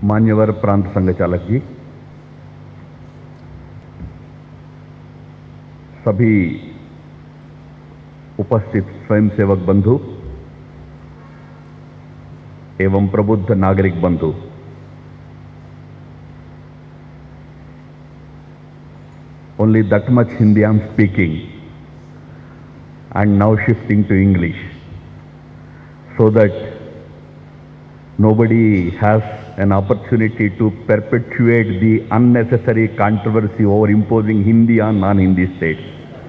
मान्यवर प्रांत संघचालक जी, सभी उपस्थित स्वयंसेवक बंधु एवं प्रबुद्ध नागरिक बंधु, only that much Hindi I am speaking and now shifting to English so that nobody has an opportunity to perpetuate the unnecessary controversy over imposing Hindi on non-Hindi states.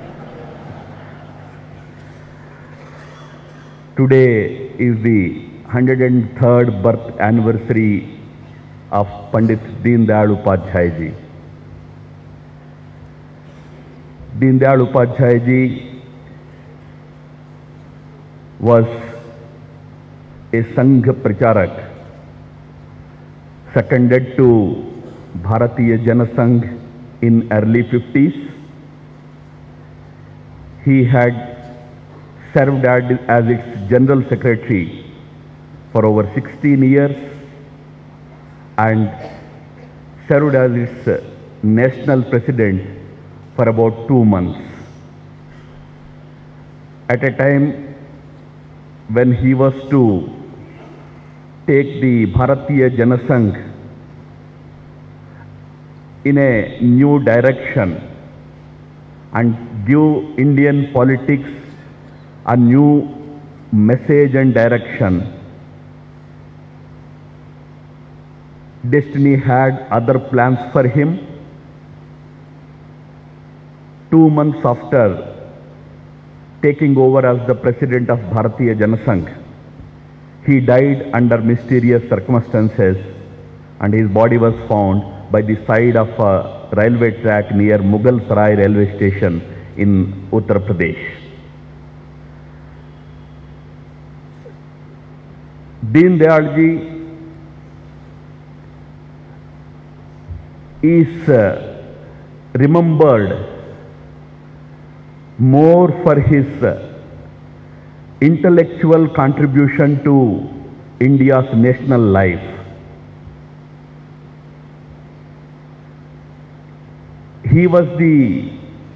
Today is the 103rd birth anniversary of Pandit Deen Dayal Upadhyay ji. Deen Dayal Upadhyay ji was a Sangh Pracharak seconded to Bharatiya Jana Sangh in early 50s. He had served as its General Secretary for over 16 years and served as its National President for about 2 months. At a time when he was to take the Bharatiya Jana Sangh in a new direction and give Indian politics a new message and direction, destiny had other plans for him. 2 months after taking over as the president of Bharatiya Jana Sangh, he died under mysterious circumstances and his body was found by the side of a railway track near Mughal Sarai railway station in Uttar Pradesh. Deen Dayal ji is remembered more for his intellectual contribution to India's national life. He was the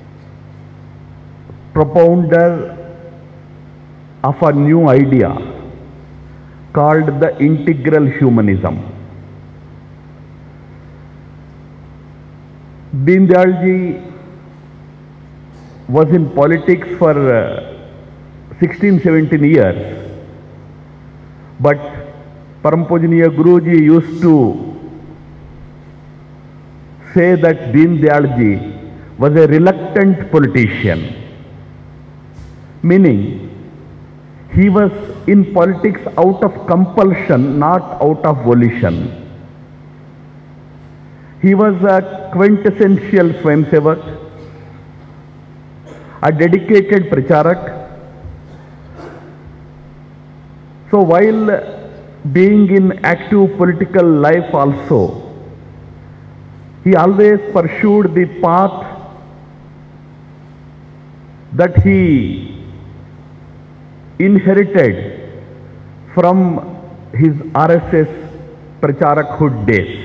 propounder of a new idea called the integral humanism. Deen Dayal ji was in politics for 16-17 years, but Param Pujaniya Guruji used to say that Deen Dayal ji was a reluctant politician, meaning he was in politics out of compulsion, not out of volition. He was a quintessential Swayamsevak, a dedicated Pracharak. So while being in active political life also, he always pursued the path that he inherited from his RSS Pracharakhood days.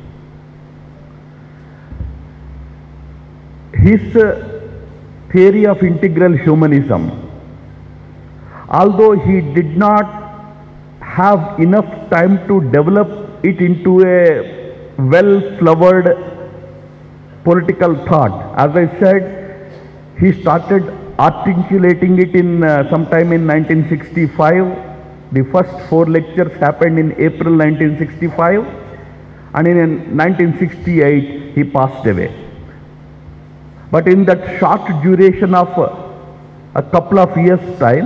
His theory of integral humanism, although he did not have enough time to develop it into a well-flowered political thought, as I said, he started articulating it in sometime in 1965. The first 4 lectures happened in April 1965, and in 1968 he passed away. But in that short duration of a couple of years' time,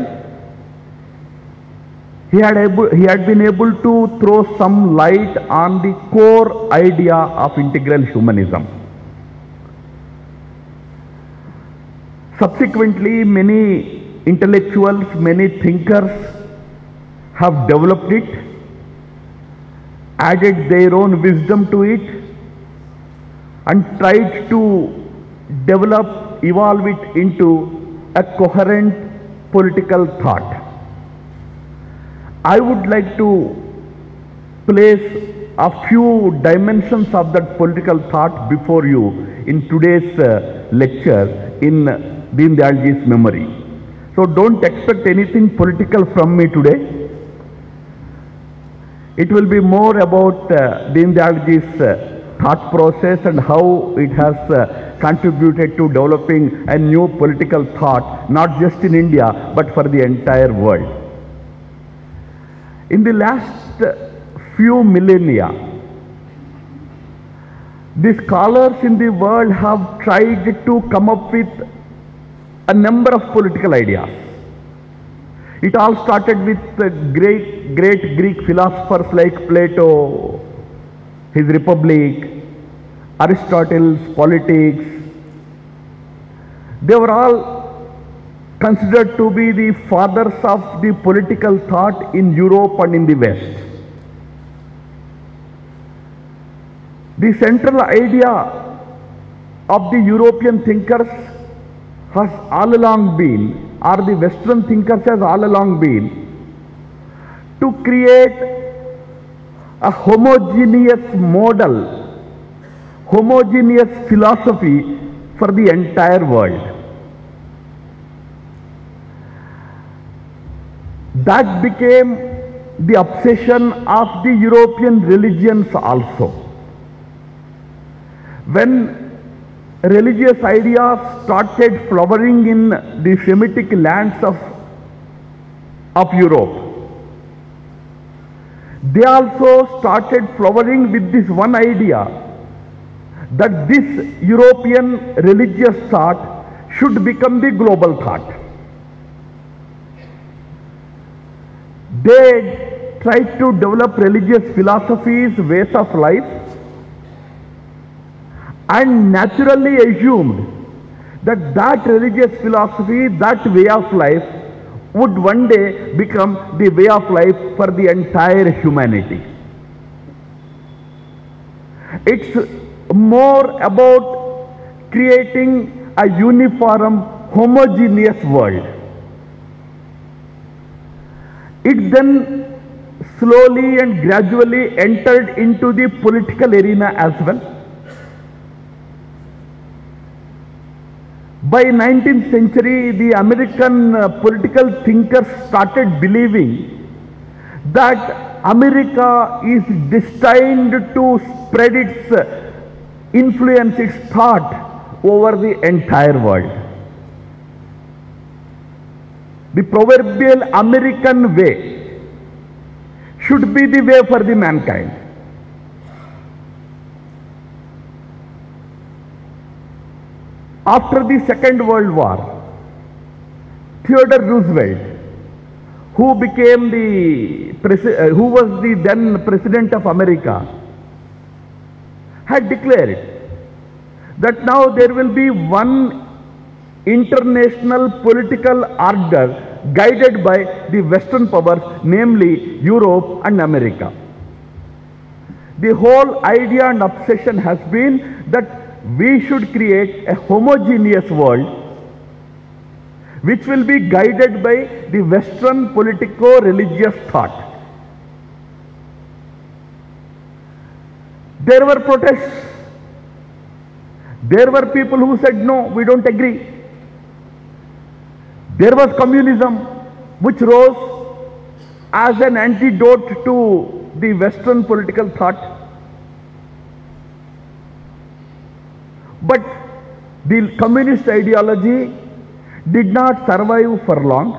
he had been able to throw some light on the core idea of integral humanism. Subsequently, many intellectuals, many thinkers have developed it, added their own wisdom to it, and tried to develop, evolve it into a coherent political thought. I would like to place a few dimensions of that political thought before you in today's lecture in Deen Dayalji's memory. So don't expect anything political from me today. It will be more about Deen Dayalji's thought process and how it has contributed to developing a new political thought, not just in India, but for the entire world. In the last few millennia, the scholars in the world have tried to come up with a number of political ideas. It all started with great Greek philosophers like Plato, his Republic, Aristotle's Politics. They were all considered to be the fathers of the political thought in Europe and in the West. The central idea of the European thinkers has all along been, or the Western thinkers has all along been, to create a homogeneous model, homogeneous philosophy for the entire world. That became the obsession of the European religions also. When religious ideas started flowering in the Semitic lands of Europe, they also started flowering with this one idea that this European religious thought should become the global thought. They tried to develop religious philosophies, ways of life, and naturally assumed that that religious philosophy, that way of life, would one day become the way of life for the entire humanity. It's more about creating a uniform, homogeneous world. It then slowly and gradually entered into the political arena as well. By 19th century, the American political thinkers started believing that America is destined to spread its influence, its thought over the entire world. The proverbial American way should be the way for the mankind. After the Second World War, Theodore Roosevelt, who was the then President of America, had declared that now there will be one international political order guided by the Western powers, namely Europe and America. The whole idea and obsession has been that we should create a homogeneous world which will be guided by the Western politico-religious thought. There were protests. There were people who said, no, we don't agree. There was communism, which rose as an antidote to the Western political thought. But the communist ideology did not survive for long.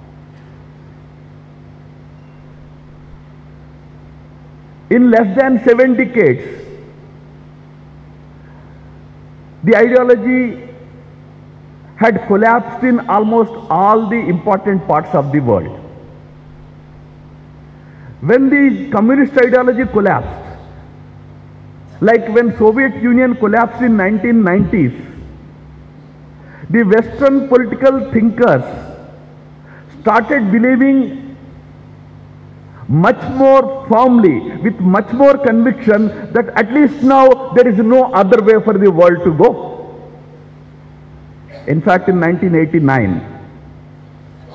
In less than 7 decades, the ideology had collapsed in almost all the important parts of the world. When the communist ideology collapsed, like when Soviet Union collapsed in 1990s, the Western political thinkers started believing much more firmly, with much more conviction, that at least now there is no other way for the world to go. In fact, in 1989,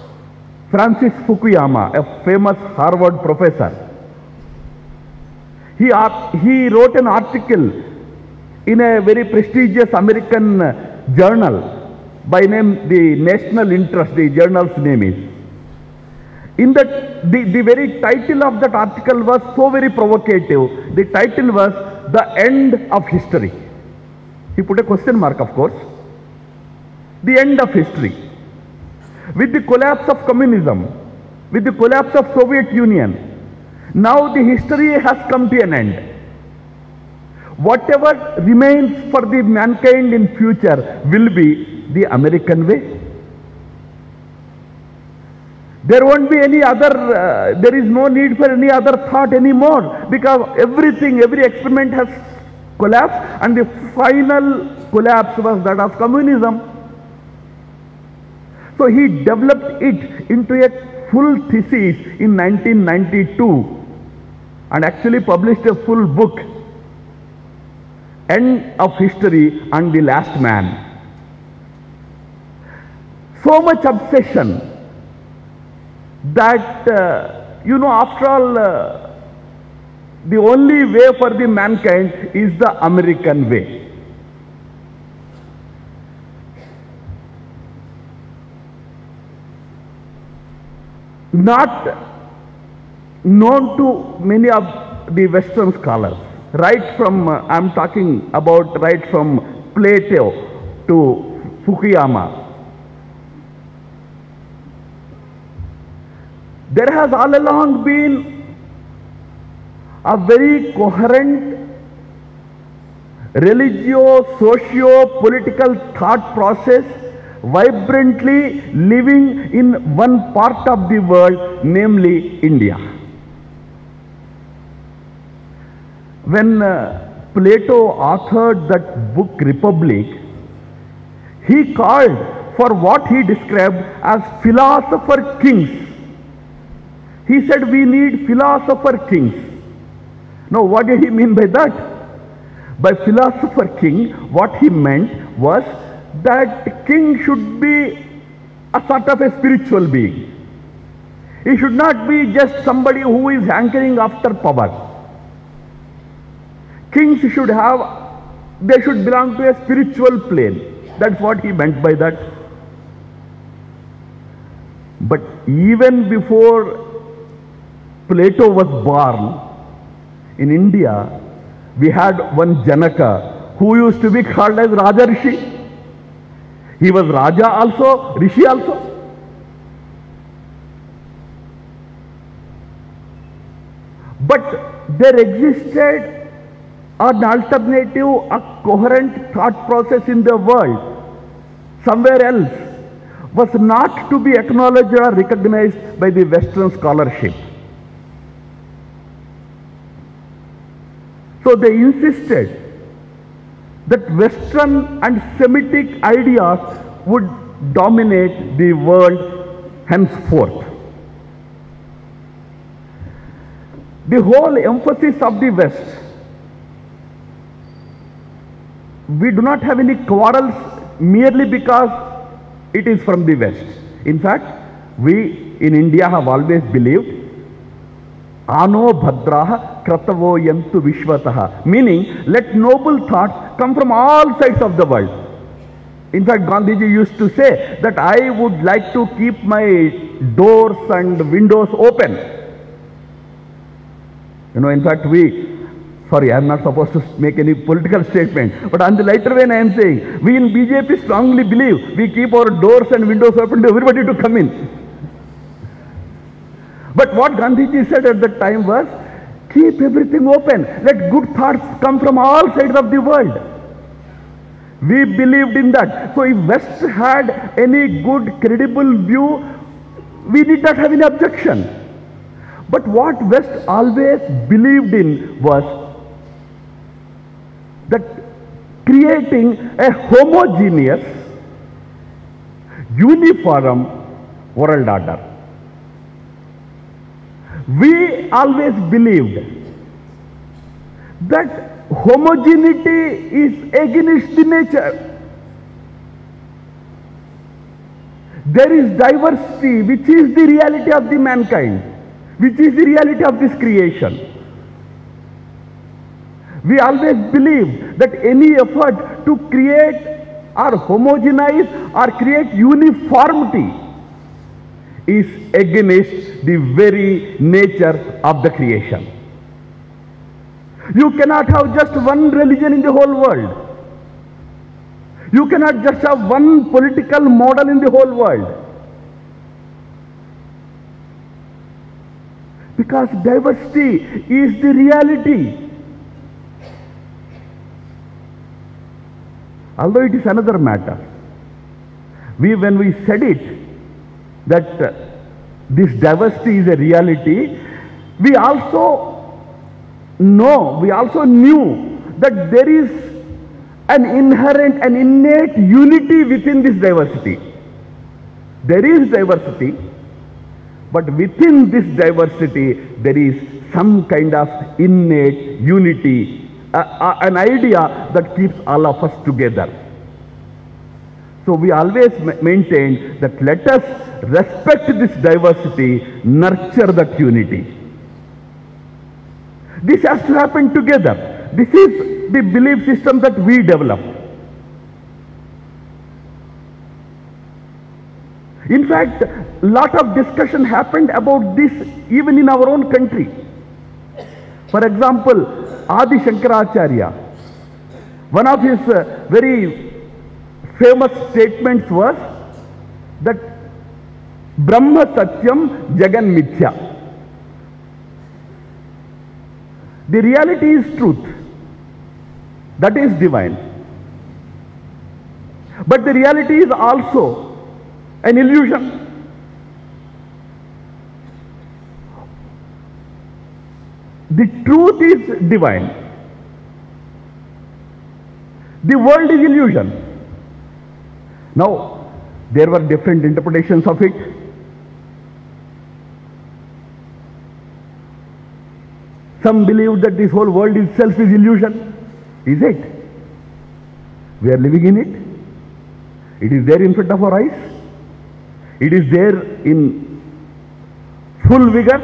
Francis Fukuyama, a famous Harvard professor, He wrote an article in a very prestigious American journal by name the National Interest, the journal's name is. In that, the very title of that article was so very provocative. The title was "The End of History." He put a question mark, of course. The end of history. With the collapse of communism, with the collapse of Soviet Union, now the history has come to an end. Whatever remains for the mankind in future will be the American way. There won't be any other, there is no need for any other thought anymore, because everything, every experiment has collapsed, and the final collapse was that of communism. So he developed it into a full thesis in 1992 and actually published a full book, End of History and the Last Man. So much obsession that, after all, the only way for the mankind is the American way. Not known to many of the Western scholars, right from, I'm talking about right from Plato to Fukuyama. There has all along been a very coherent religio-socio-political thought process vibrantly living in one part of the world, namely India. When Plato authored that book Republic, he called for what he described as philosopher kings. He said we need philosopher kings. Now what did he mean by that? By philosopher king, what he meant was that king should be a sort of a spiritual being. He should not be just somebody who is hankering after power. Kings should have, they should belong to a spiritual plane. That's what he meant by that. But even before Plato was born, in India, we had one Janaka who used to be called as Raja Rishi. He was Raja also, Rishi also. But there existed an alternative, a coherent thought process in the world, somewhere else, was not to be acknowledged or recognized by the Western scholarship. So they insisted that Western and Semitic ideas would dominate the world henceforth. The whole emphasis of the West, we do not have any quarrels merely because it is from the West. In fact, we in India have always believed Ano Bhadraha Kratavo Yantu Vishwataha, meaning let noble thoughts come from all sides of the world. In fact, Gandhiji used to say that I would like to keep my doors and windows open. In fact, sorry, I am not supposed to make any political statement, but on the lighter vein I am saying, we in BJP strongly believe we keep our doors and windows open to everybody to come in. But what Gandhiji said at that time was, keep everything open. Let good thoughts come from all sides of the world. We believed in that. So if West had any good, credible view, we did not have any objection. But what West always believed in was that creating a homogeneous, uniform world order. We always believed that homogeneity is against the nature. There is diversity, which is the reality of the mankind, which is the reality of this creation. We always believe that any effort to create or homogenize or create uniformity is against the very nature of the creation. You cannot have just one religion in the whole world. You cannot just have one political model in the whole world. Because diversity is the reality. Although it is another matter. When we said it, that this diversity is a reality, we also knew that there is an inherent, an innate unity within this diversity. There is diversity, but within this diversity there is some kind of innate unity, an idea that keeps all of us together. So we always maintain that let us respect this diversity, nurture that unity. This has to happen together. This is the belief system that we develop. In fact, a lot of discussion happened about this even in our own country. For example, Adi Shankaracharya, one of his very famous statements was that Brahma Satyam Jagan Mithya. The reality is truth. That is divine. But the reality is also an illusion. The truth is divine. The world is illusion. Now, there were different interpretations of it. Some believe that this whole world itself is illusion. Is it? We are living in it. It is there in front of our eyes. It is there in full vigor.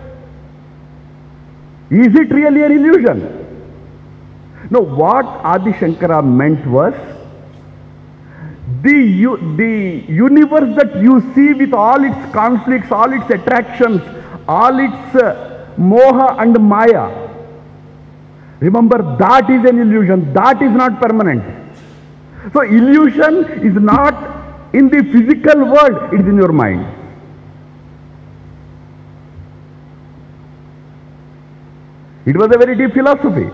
Is it really an illusion? No, what Adi Shankara meant was the universe that you see with all its conflicts, all its attractions, all its moha and maya. Remember, that is an illusion. That is not permanent. So illusion is not in the physical world, it is in your mind. It was a very deep philosophy.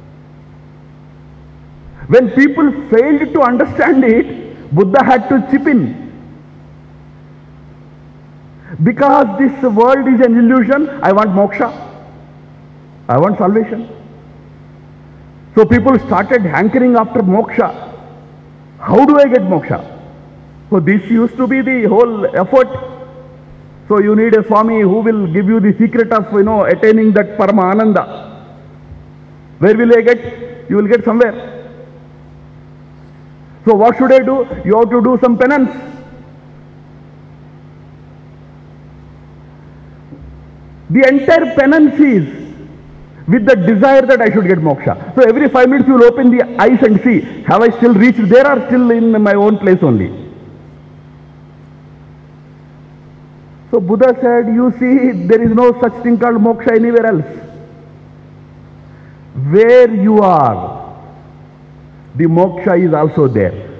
When people failed to understand it, Buddha had to chip in. Because this world is an illusion, I want moksha. I want salvation. So people started hankering after moksha. How do I get moksha? So this used to be the whole effort. So you need a Swami who will give you the secret of, attaining that Paramahananda. Where will I get? You will get somewhere. So what should I do? You have to do some penance. The entire penance is with the desire that I should get moksha. So every 5 minutes you will open the eyes and see, have I still reached there or still in my own place only? So Buddha said, you see, there is no such thing called moksha anywhere else. Where you are, the moksha is also there.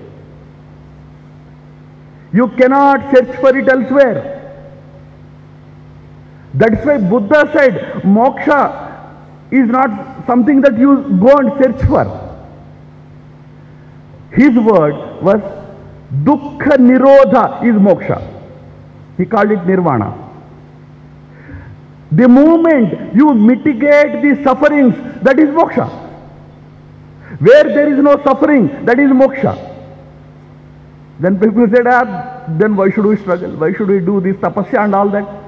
You cannot search for it elsewhere. That's why Buddha said, moksha is not something that you go and search for. His word was, dukkha nirodha is moksha. He called it nirvana. The moment you mitigate the sufferings, that is moksha. Where there is no suffering, that is moksha. Then people said, then why should we struggle? Why should we do this tapasya and all that?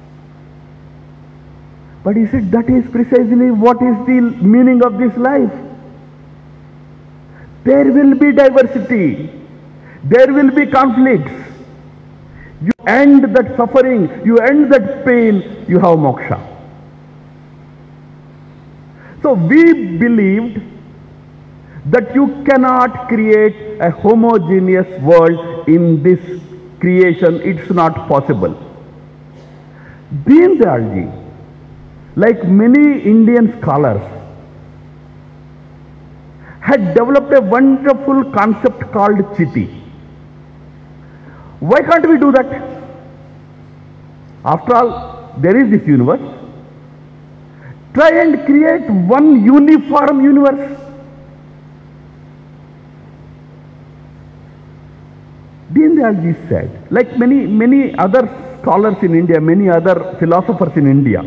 But he said, that is precisely what is the meaning of this life. There will be diversity. There will be conflicts. You end that suffering, you end that pain, you have moksha. So we believed that you cannot create a homogeneous world in this creation. It's not possible. Deen Dayal ji, like many Indian scholars, had developed a wonderful concept called Chiti. Why can't we do that? After all, there is this universe. Try and create one uniform universe. Deen Dayal ji said, like many other scholars in India, many other philosophers in India,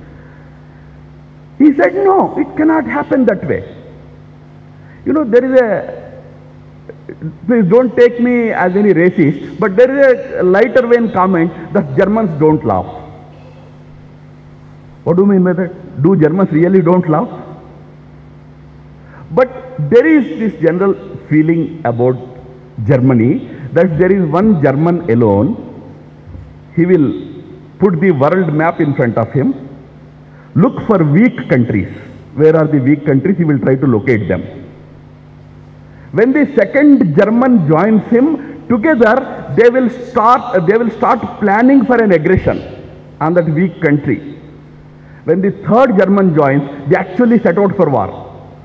he said, no, it cannot happen that way. You know, there is please don't take me as any racist, but there is a lighter vein comment that Germans don't laugh. What do you mean by that? Do Germans really don't laugh? But there is this general feeling about Germany that there is one German alone. He will put the world map in front of him, look for weak countries. Where are the weak countries? He will try to locate them. When the second German joins him, together they will start planning for an aggression on that weak country. When the third German joins, they actually set out for war.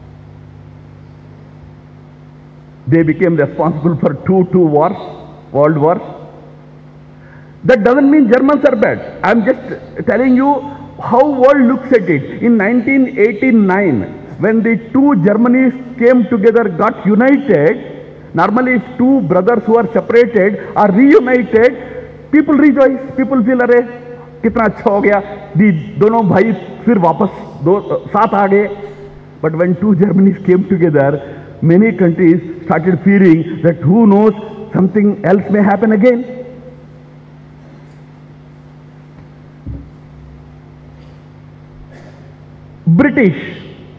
They became responsible for two world wars. That doesn't mean Germans are bad. I'm just telling you how world looks at it. In 1989, when the two Germanys came together, got united, normally if two brothers who are separated are reunited, people rejoice, people feel, अरे कितना अच्छा हो गया, दोनों भाई फिर वापस साथ आ गए. But when two Germanys came together, many countries started fearing that who knows, something else may happen again. British,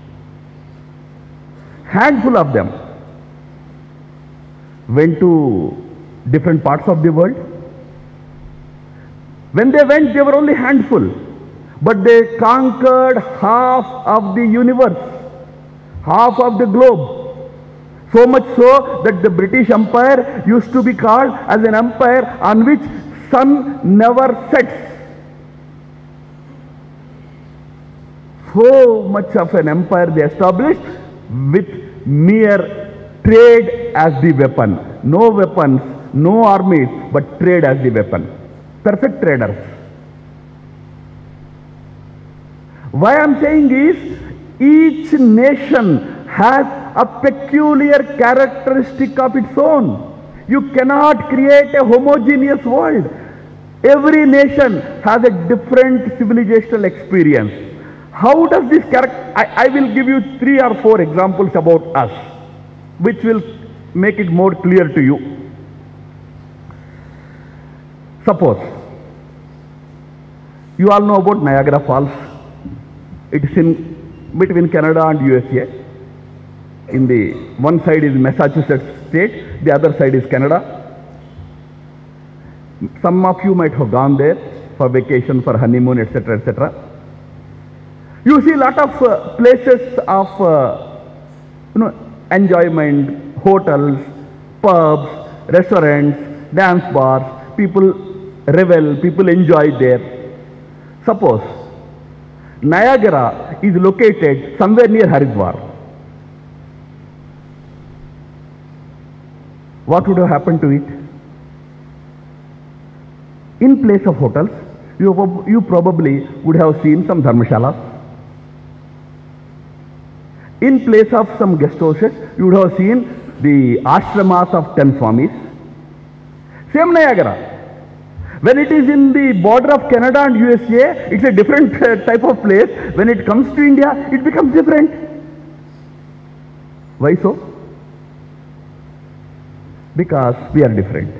handful of them went to different parts of the world. When they went, they were only handful, but they conquered half of the universe, half of the globe. So much so that the British Empire used to be called as an empire on which sun never sets. So much of an empire they established with mere trade as the weapon. No weapons, no armies, but trade as the weapon. Perfect traders. Why I am saying is, each nation has a peculiar characteristic of its own. You cannot create a homogeneous world. Every nation has a different civilizational experience. How does this character, I will give you 3 or 4 examples about us, which will make it more clear to you. Suppose, you all know about Niagara Falls. It is in between Canada and USA. In the one side is Massachusetts state, the other side is Canada. Some of you might have gone there for vacation, for honeymoon, etc., etc. You see a lot of places of enjoyment, hotels, pubs, restaurants, dance bars. People revel, people enjoy there. Suppose Niagara is located somewhere near Haridwar. What would have happened to it? In place of hotels, you probably would have seen some dharmashalas. In place of some guest houses, you would have seen the ashramas of 10 swamis. Same Niagara. When it is in the border of Canada and USA, it's a different type of place. When it comes to India, it becomes different. Why so? Because we are different.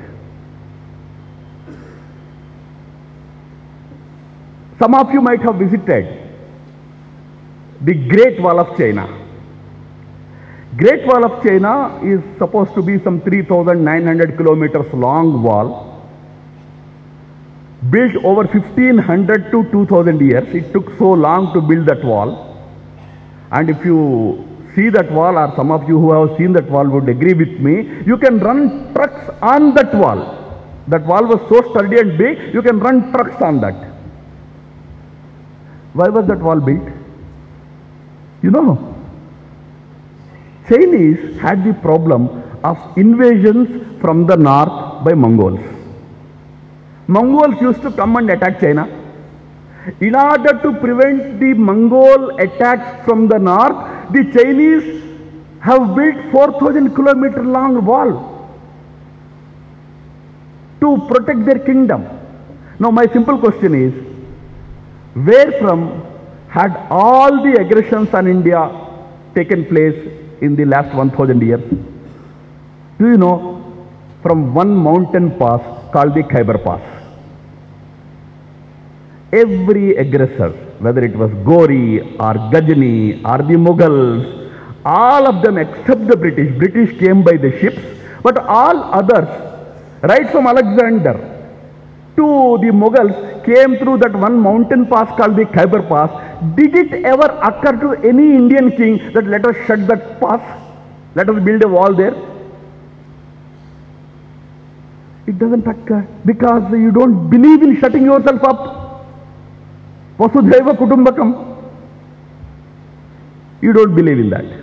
Some of you might have visited the Great Wall of China. Great Wall of China is supposed to be some 3,900 kilometers long wall, built over 1500 to 2000 years. It took so long to build that wall. And if you see that wall, or some of you who have seen that wall would agree with me, you can run trucks on that wall. That wall was so sturdy and big, you can run trucks on that. Why was that wall built? You know, Chinese had the problem of invasions from the north by Mongols. Mongols used to come and attack China. In order to prevent the Mongol attacks from the north, the Chinese have built 4,000-kilometer long wall to protect their kingdom. Now my simple question is, where from had all the aggressions on India taken place in the last 1,000 years? Do you know? From one mountain pass called the Khyber Pass. Every aggressor, whether it was Gori or Ghazni or the Mughals, all of them except the British came by the ships, but all others, right from Alexander to the Mughals, came through that one mountain pass called the Khyber Pass. Did it ever occur to any Indian king that let us shut that pass? Let us build a wall there? It doesn't occur because you don't believe in shutting yourself up. Vasudhaiva Kutumbakam. You don't believe in that.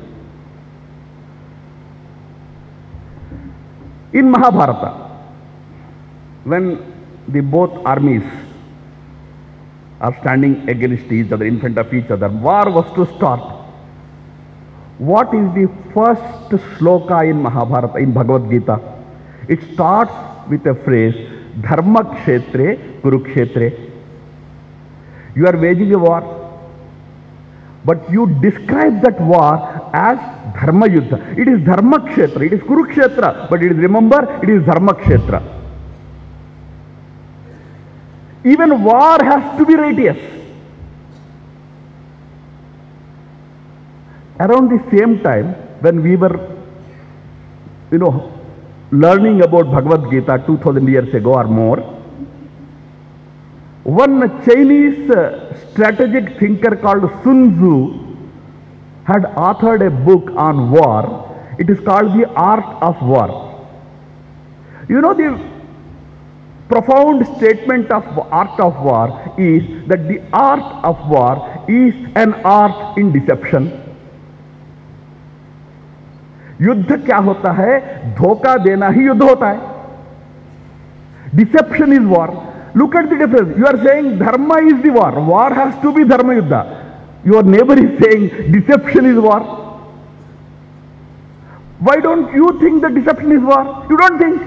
In Mahabharata, when the both armies are standing against each other, in front of each other, war was to start. What is the first shloka in Mahabharata, in Bhagavad Gita? It starts with a phrase, Dharma Kshetre Kurukshetre. You are waging a war, but you describe that war as Dharma Yuddha. It is Dharma Kshetra, it is Kurukshetra, but it is, remember, it is Dharma Kshetra. Even war has to be righteous. Around the same time, when we were, learning about Bhagavad Gita 2000 years ago or more, one Chinese strategic thinker called Sun Tzu had authored a book on war. It is called The Art of War. You know, the profound statement of art of war is that the art of war is an art in deception. युद्ध क्या होता है? धोखा देना ही युद्ध होता है. Deception is war. Look at the difference. You are saying dharma is the war. War has to be dharma yuddha. Your neighbor is saying deception is war. Why don't you think that deception is war? You don't think.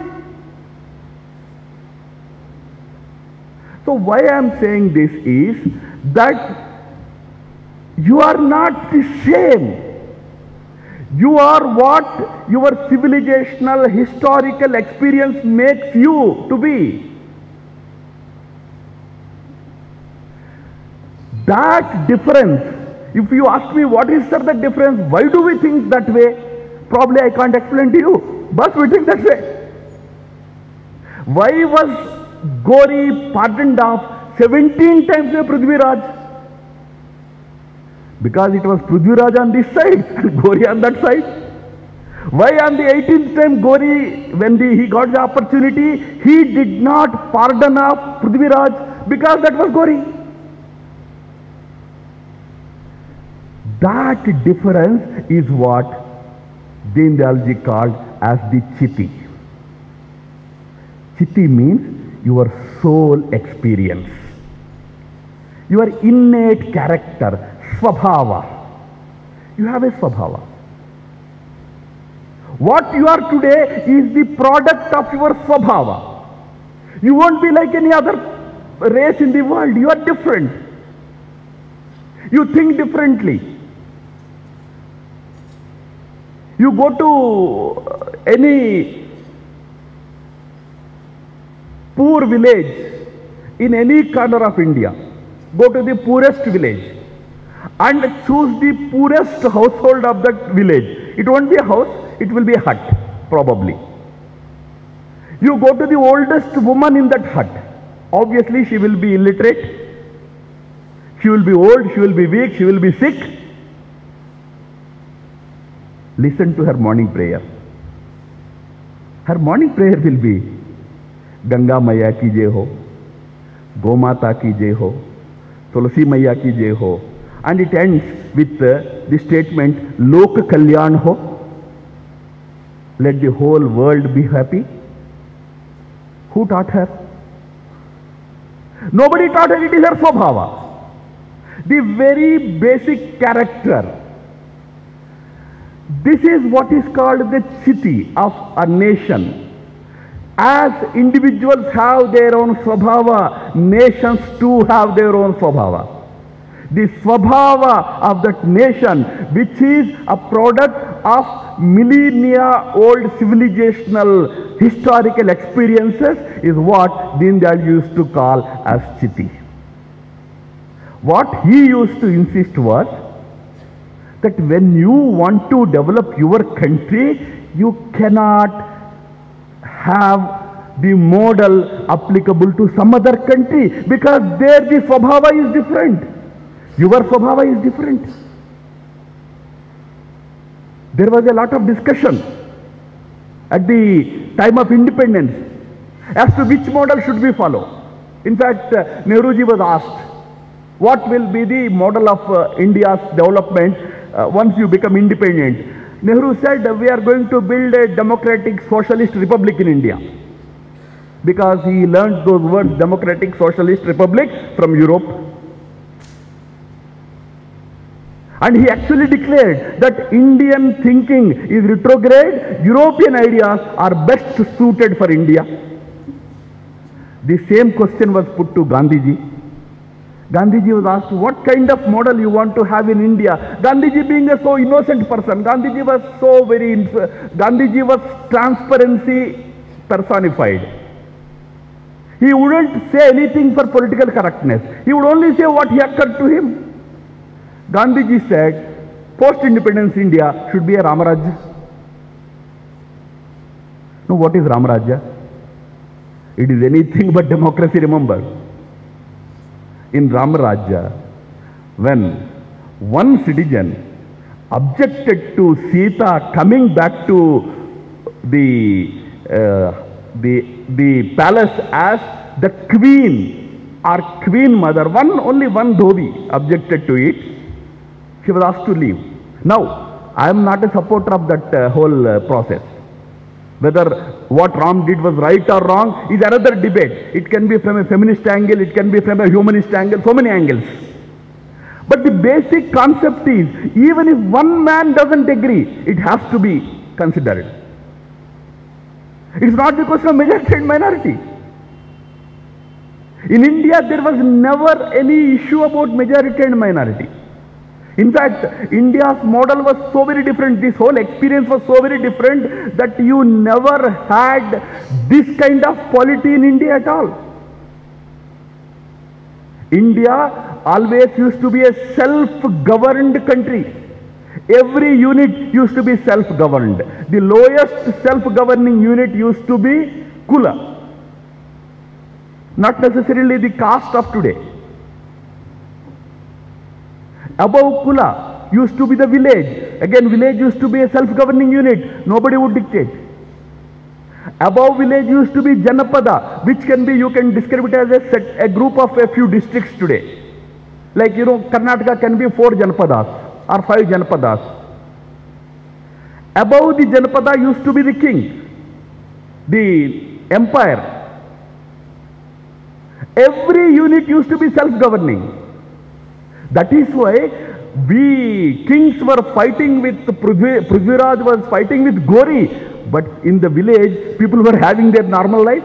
So why I am saying this is that you are not the same. You are what your civilizational, historical experience makes you to be. That difference, if you ask me what is, sir, the difference, why do we think that way? Probably I can't explain to you, but we think that way. Why was Gori pardoned off 17 times by Prithviraj? Because it was Prithviraj on this side and Gori on that side. Why on the 18th time Gori, when he got the opportunity, he did not pardon off Prithviraj? Because that was Gori. That difference is what Deen Dayal ji called as the Chiti. Chiti means your soul experience, your innate character, Swabhava. You have a Swabhava. What you are today is the product of your Swabhava. You won't be like any other race in the world. You are different. You think differently. You go to any poor village in any corner of India, go to the poorest village and choose the poorest household of that village. It won't be a house, it will be a hut, probably. You go to the oldest woman in that hut. Obviously, she will be illiterate, she will be old, she will be weak, she will be sick. listen to her morning prayer. Her morning prayer will be Ganga Maya ki jai ho, Gomata ki jai ho, Tulsi Maya ki jai ho, and it ends with the statement Lok Kalyan ho, let the whole world be happy. Who taught her? Nobody taught her. It is her swabhava. The very basic character. This is what is called the chiti of a nation. As individuals have their own swabhava, nations too have their own swabhava. The swabhava of that nation, which is a product of millennia old civilizational historical experiences, is what Deen Dayal used to call as chiti. What he used to insist was that when you want to develop your country, you cannot have the model applicable to some other country, because there the swabhava is different. Your swabhava is different. There was a lot of discussion at the time of independence as to which model should we follow. In fact, Nehruji was asked, what will be the model of India's development once you become independent? Nehru said, we are going to build a democratic socialist republic in India. Because he learned those words, democratic socialist republic, from Europe. And he actually declared that Indian thinking is retrograde, European ideas are best suited for India. The same question was put to Gandhiji. Gandhiji was asked, what kind of model you want to have in India? Gandhiji, being a so innocent person, Gandhiji was transparency personified. He wouldn't say anything for political correctness. He would only say what occurred to him. Gandhiji said, post-independence India should be a Ramarajya. Now, what is Ramarajya? It is anything but democracy, remember. In Ramarajya, when one citizen objected to Sita coming back to the palace as the queen or queen mother, only one dhobi objected to it, she was asked to leave. Now, I am not a supporter of that whole process. Whether what Ram did was right or wrong is another debate. It can be from a feminist angle, it can be from a humanist angle, so many angles. But the basic concept is, even if one man doesn't agree, it has to be considered. It is not the question of majority and minority. In India, there was never any issue about majority and minority. In fact, India's model was so very different, this whole experience was so very different that you never had this kind of polity in India at all. India always used to be a self-governed country. Every unit used to be self-governed. The lowest self-governing unit used to be Kula. Not necessarily the caste of today. Above Kula used to be the village. Again, village used to be a self-governing unit. Nobody would dictate. Above village used to be Janapada, which can be, you can describe it as a group of a few districts today. Like, Karnataka can be 4 Janapadas or 5 Janapadas. Above the Janapada used to be the king, the empire. Every unit used to be self-governing. That is why we kings were fighting with Prithviraj was fighting with Gori, but in the village people were having their normal life.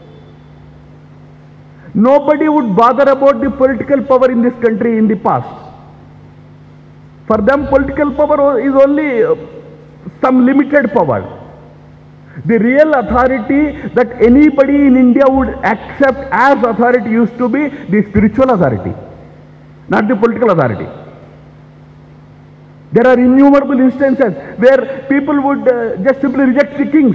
Nobody would bother about the political power in this country in the past. For them, political power is only some limited power. The real authority that anybody in India would accept as authority used to be the spiritual authority, not the political authority. There are innumerable instances where people would just simply reject the kings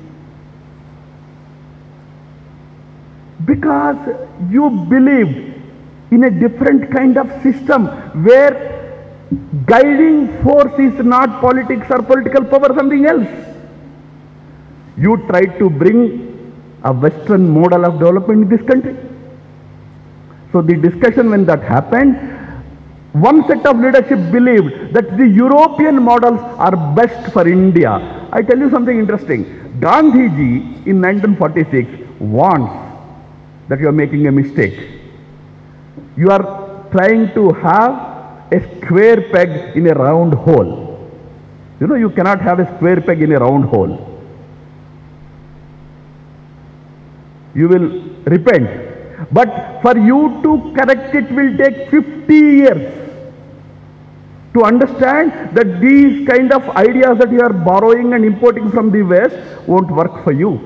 because you believed in a different kind of system where Guiding force is not politics or political power, something else. You tried to bring a Western model of development in this country. So the discussion when that happened, one set of leadership believed that the European models are best for India. I tell you something interesting. Gandhiji in 1946 warns that you are making a mistake. You are trying to have a square peg in a round hole. You know, you cannot have a square peg in a round hole. You will repent. But for you to correct it will take 50 years to understand that these kind of ideas that you are borrowing and importing from the West won't work for you.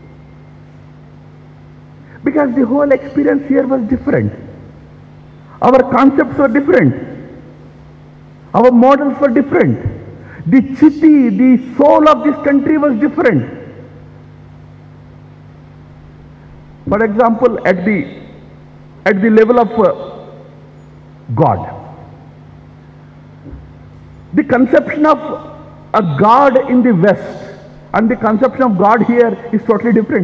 Because the whole experience here was different. Our concepts were different. Our models were different. The city, the soul of this country was different. For example, at the level of God, the conception of a God in the West and the conception of God here is totally different.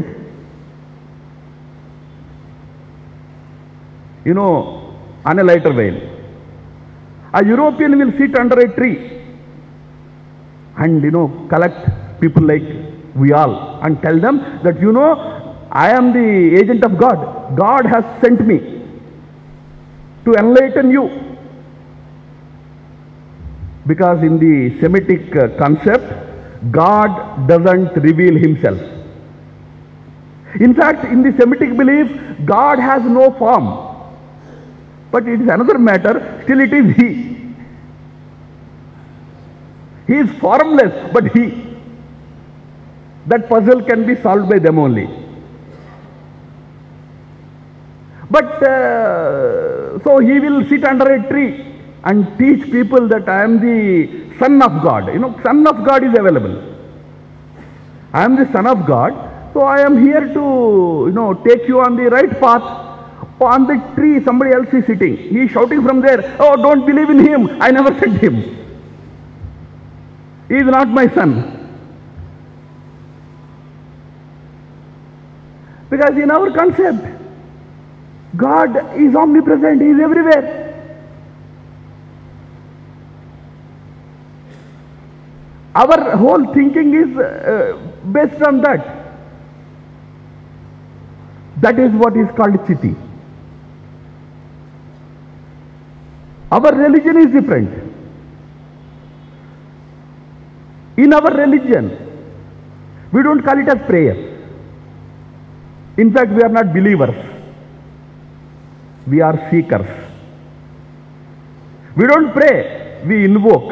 You know, on a lighter vein, a European will sit under a tree and, you know, collect people like we all and tell them that, you know, I am the agent of God. God has sent me to enlighten you. Because in the Semitic concept, God doesn't reveal himself. In fact, in the Semitic belief, God has no form. But it is another matter, still it is He. He is formless, but He. That puzzle can be solved by them only. But so he will sit under a tree and teach people that I am the Son of God. You know, Son of God is available. I am the Son of God, so I am here to, you know, take you on the right path. On the tree, somebody else is sitting. He is shouting from there, oh, don't believe in him. I never sent him. He is not my son. Because in our concept, God is omnipresent, He is everywhere. Our whole thinking is based on that. That is what is called Chitti. Our religion is different. In our religion, we don't call it as prayer. In fact, we are not believers. We are seekers. We don't pray, we invoke.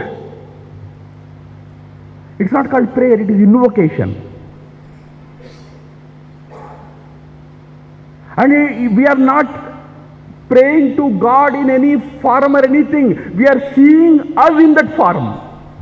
It's not called prayer, it is invocation. And we are not praying to God in any form or anything. We are seeing us in that form.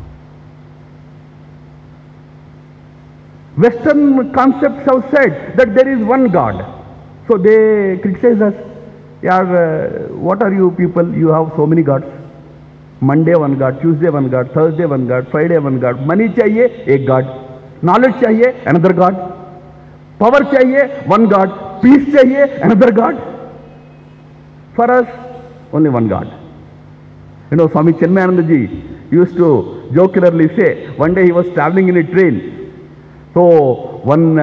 Western concepts have said that there is one God. So they criticize us. Yeah, what are you people? You have so many gods. Monday one God, Tuesday one God, Thursday one God, Friday one God. Money chahiye, ek God. Knowledge chahiye, another God. Power chahiye, one God. Peace chahiye, another God. For us, only one God. You know, Swami Chinmayananda ji used to jocularly say, one day he was traveling in a train. So one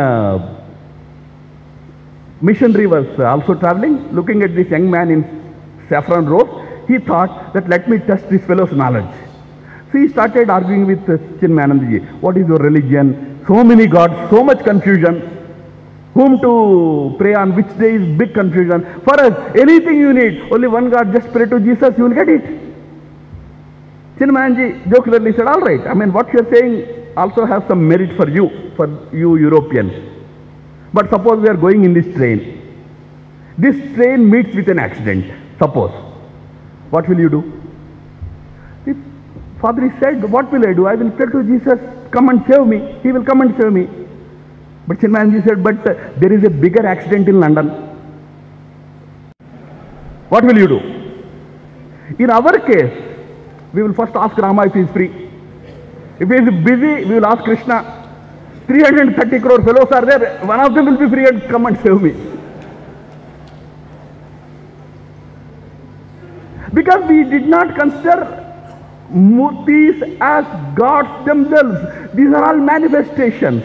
missionary was also traveling, looking at this young man in saffron robe. He thought that let me test this fellow's knowledge. So he started arguing with Chinmayananda ji. What is your religion? So many gods, so much confusion. Whom to pray on which day is big confusion. For us, anything you need, only one God, just pray to Jesus, you will get it. Chinmayananda ji jocularly said, all right, I mean what you are saying also has some merit for you Europeans. But suppose we are going in this train. This train meets with an accident, suppose. What will you do? If Father said, what will I do? I will pray to Jesus, come and save me. He will come and save me. But Chinmayananda said, but there is a bigger accident in London. What will you do? In our case, We will first ask Rama if he is free. If he is busy, we will ask Krishna. 330 crore fellows are there. One of them will be free and come and save me. Because we did not consider murtis as gods themselves. These are all manifestations.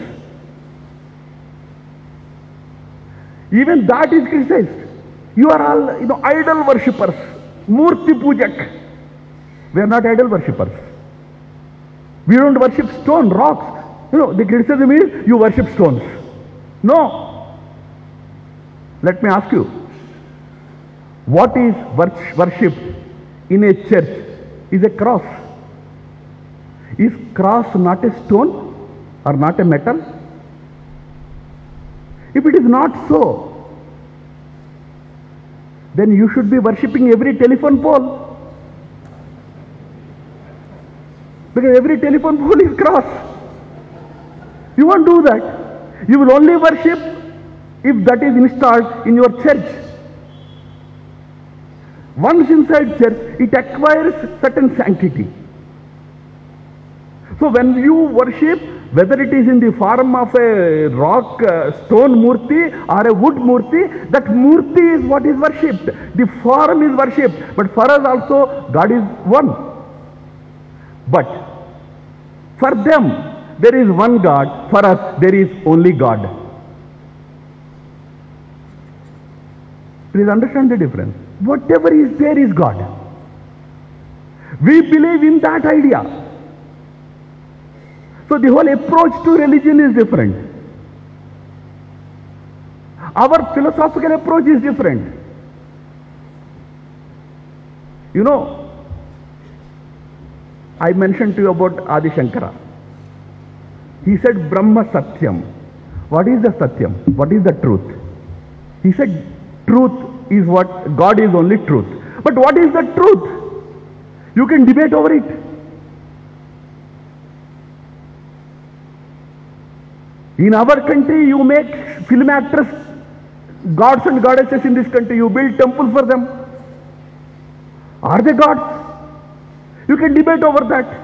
Even that is criticized. You are all, idol worshippers. Murti pujak. We are not idol worshippers. We don't worship stone, rocks. The criticism is you worship stones. No. Let me ask you, what is worshipped in a church is a cross. Is cross not a stone or not a metal? If it is not so, then you should be worshipping every telephone pole. Because every telephone pole is cross. You won't do that. You will only worship if that is installed in your church. Once inside church, it acquires certain sanctity. So when you worship, whether it is in the form of a rock, stone murti or a wood murti, that murti is what is worshipped. The form is worshipped. But for us also, God is one. But for them, there is one God. For us, there is only God. Please understand the difference. Whatever is there is God. We believe in that idea. So the whole approach to religion is different. Our philosophical approach is different. I mentioned to you about Adi Shankara. He said Brahma Satyam. What is the Satyam? What is the truth? He said truth is what, God is only truth. But what is the truth? You can debate over it. In our country, you make film actors gods and goddesses in this country. You build temples for them. Are they gods? You can debate over that.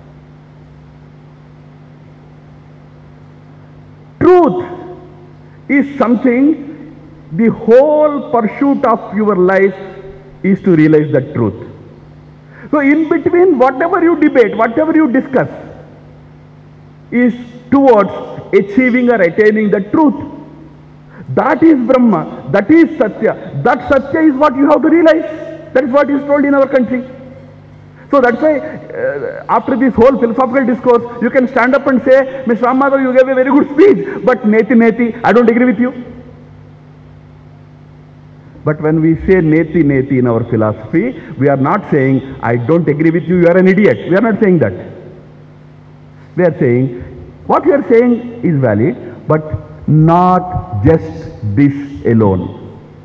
Truth is something, the whole pursuit of your life is to realize the truth. So in between, whatever you debate, whatever you discuss, is towards achieving or attaining the truth. That is Brahma, that is Satya. That Satya is what you have to realize. That is what is told in our country. So that's why after this whole philosophical discourse, you can stand up and say, Mr. Ram Madhav, you gave a very good speech, but neti neti, I don't agree with you. But when we say neti neti in our philosophy, we are not saying, I don't agree with you, you are an idiot. We are not saying that. We are saying, what you are saying is valid, but not just this alone.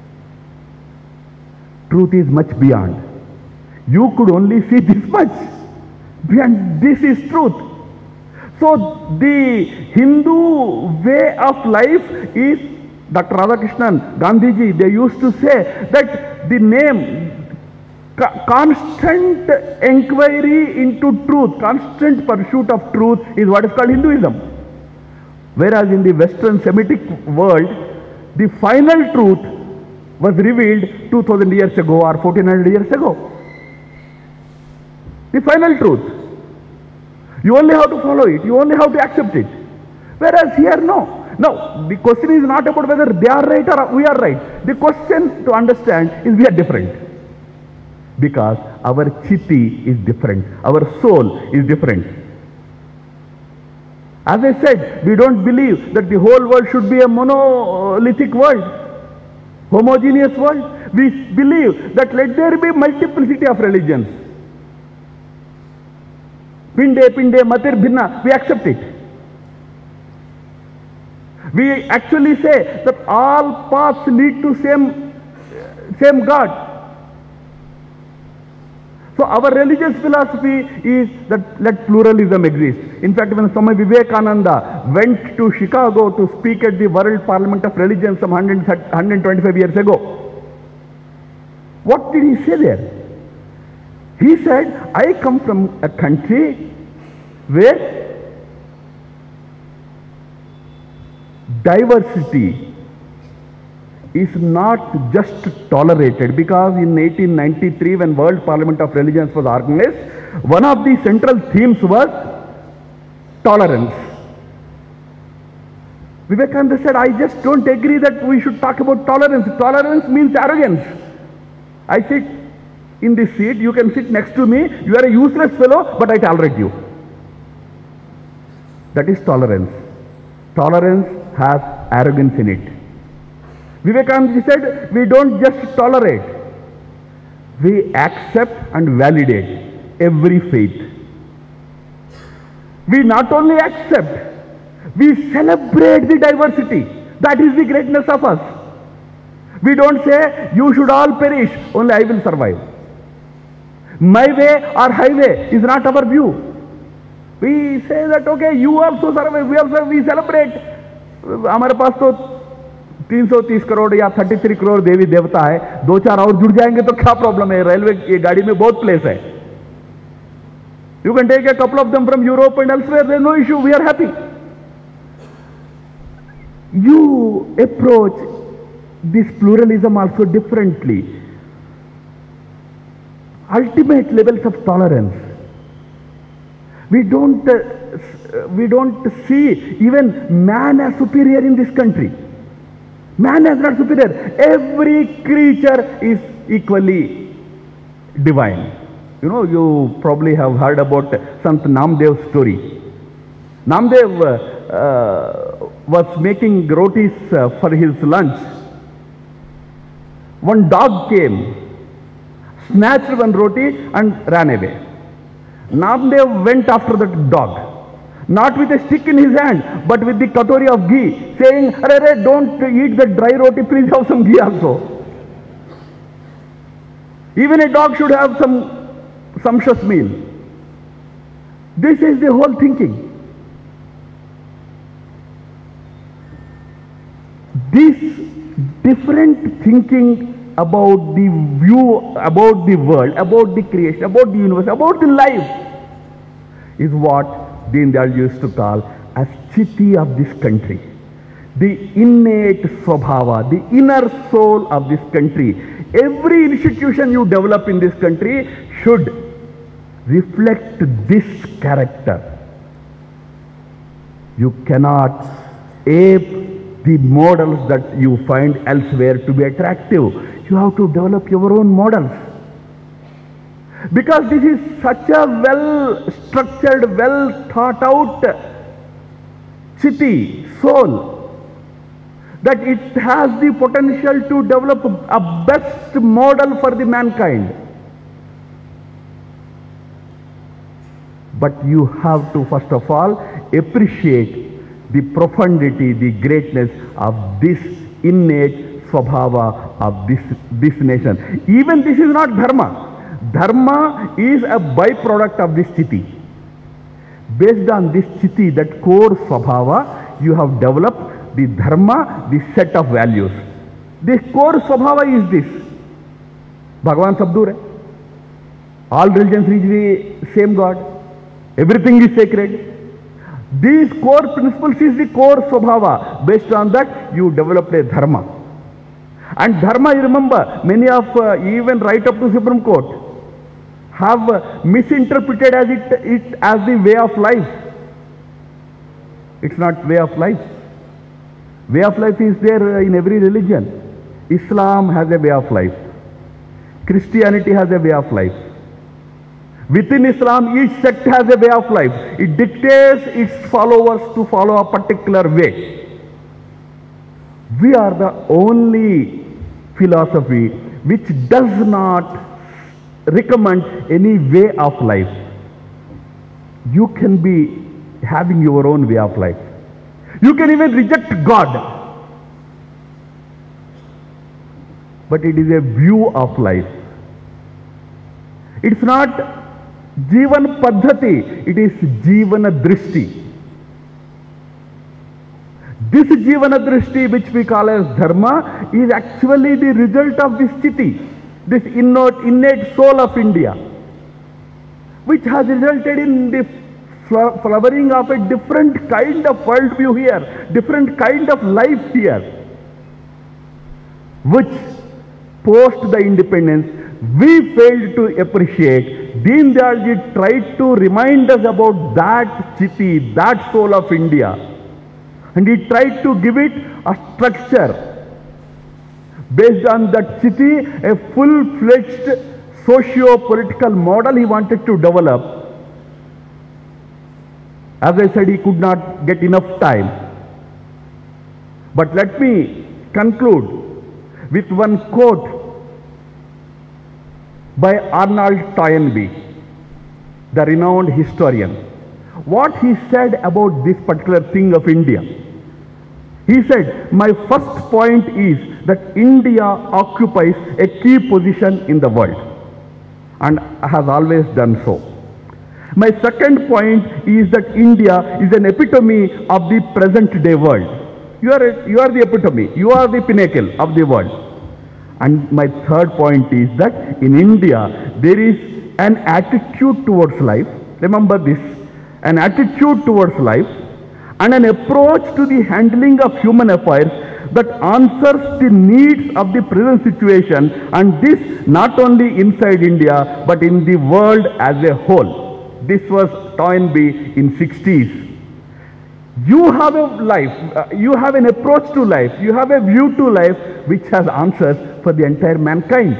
Truth is much beyond. You could only see this much. Beyond this is truth. So the Hindu way of life is, Dr. Radhakrishnan, Gandhiji, they used to say that the name, constant inquiry into truth, constant pursuit of truth is what is called Hinduism. Whereas in the Western Semitic world, the final truth was revealed 2000 years ago or 1400 years ago. The final truth. You only have to follow it. You only have to accept it. Whereas here, no. Now, the question is not about whether they are right or we are right. The question to understand is we are different. Because our chitti is different. Our soul is different. As I said, we don't believe that the whole world should be a monolithic world, homogeneous world. We believe that let there be multiplicity of religions. Pinde, pinde, matir, bhinna, we accept it. We actually say that all paths lead to same God. So our religious philosophy is that let pluralism exist. In fact, when Swami Vivekananda went to Chicago to speak at the World Parliament of Religion some 125 years ago, what did he say there? He said, I come from a country where diversity is not just tolerated, because in 1893 when World Parliament of Religions was organized, one of the central themes was tolerance. Vivekananda said, I just don't agree that we should talk about tolerance. Tolerance means arrogance. I sit in this seat, you can sit next to me, you are a useless fellow, but I tolerate you. That is tolerance. Tolerance has arrogance in it. Vivekananda said, we don't just tolerate, we accept and validate every faith. We not only accept, we celebrate the diversity. That is the greatness of us. We don't say, you should all perish, only I will survive. My way or highway is not our view. We say that, okay, you also survive, we celebrate. हमारे पास तो 330 करोड़ या 33 करोड़ देवी देवता है, 2-4 और जुड़ जाएंगे तो क्या प्रॉब्लम है? रेलवे ये गाड़ी में बहुत प्लेस है. You can take a couple of them from Europe and elsewhere, there is no issue, we are happy. You approach this pluralism also differently. Ultimate levels of tolerance. We don't see even man as superior in this country. Man is not superior. Every creature is equally divine. You know, you probably have heard about Sant Namdev's story. Namdev was making rotis for his lunch. One dog came, snatched one roti and ran away. Namdev went after that dog, not with a stick in his hand, but with the katori of ghee, saying, "Arre, don't eat the dry roti, please have some ghee also." Even a dog should have some sumptuous meal. This is the whole thinking. This different thinking about the view, about the world, about the creation, about the universe, about the life is what Deen Dayal used to call as Chiti of this country. The innate Swabhava, the inner soul of this country. Every institution you develop in this country should reflect this character. You cannot ape the models that you find elsewhere to be attractive. You have to develop your own models. Because this is such a well structured, well thought out city, soul, that it has the potential to develop a best model for the mankind. But you have to first of all appreciate the profundity, the greatness of this innate Swabhava of this nation. Even this is not dharma. Dharma is a byproduct of this Chiti. Based on this Chiti, that core Swabhava, you have developed the dharma, the set of values. The core Swabhava is this. Bhagavan Sabdur hai. All religions reach the same God. Everything is sacred. These core principles is the core Swabhava. Based on that, you developed a dharma. And dharma, you remember, many of, even right up to Supreme Court, have misinterpreted as it as the way of life. It's not way of life. Way of life is there in every religion. Islam has a way of life. Christianity has a way of life. Within Islam, each sect has a way of life. It dictates its followers to follow a particular way. We are the only philosophy which does not recommend any way of life. You can be having your own way of life. You can even reject God. But it is a view of life. It's not Jivan Paddhati, it is Jivana Drishti. This Jivana Drishti, which we call as Dharma, is actually the result of this Chiti, this innate soul of India. which has resulted in the flowering of a different kind of worldview here, different kind of life here, which post the independence we failed to appreciate. Deen Dayal ji tried to remind us about that Chiti, that soul of India, and he tried to give it a structure. Based on that Chiti, a full-fledged socio-political model he wanted to develop. As I said, he could not get enough time. But let me conclude with one quote by Arnold Toynbee, the renowned historian. What he said about this particular thing of India. He said, my first point is that India occupies a key position in the world and has always done so. My second point is that India is an epitome of the present day world. You are the epitome, you are the pinnacle of the world. And my third point is that in India there is an attitude towards life, remember this, an attitude towards life and an approach to the handling of human affairs that answers the needs of the present situation, and this not only inside India but in the world as a whole. This was Toynbee in 60s. You have a life, you have an approach to life, you have a view to life which has answers for the entire mankind.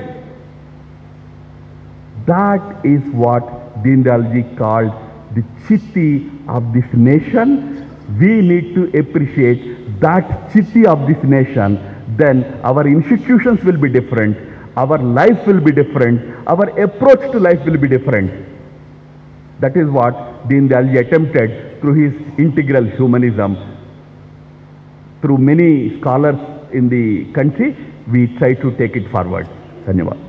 That is what Deen Dayal ji called the Chiti of this nation. We need to appreciate that Chiti of this nation. Then our institutions will be different, our life will be different, our approach to life will be different. That is what Deen Dayal ji attempted through his integral humanism. Through many scholars in the country, we try to take it forward. Dhanyavad.